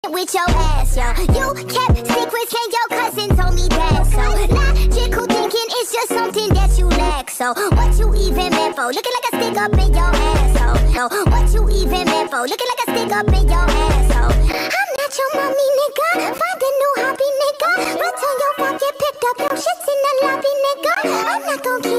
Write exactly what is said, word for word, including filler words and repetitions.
with your ass, yo. You kept secrets and your cousin told me that. So logical thinking is just something that you lack. So what you even meant for? Looking like a stick up in your asshole. So what you even meant for? Looking like a stick up in your asshole. I'm not your mommy, nigga. Find a new hobby, nigga. Return your phone, get picked up. Your shit's in the lobby, nigga. I'm not gon' keep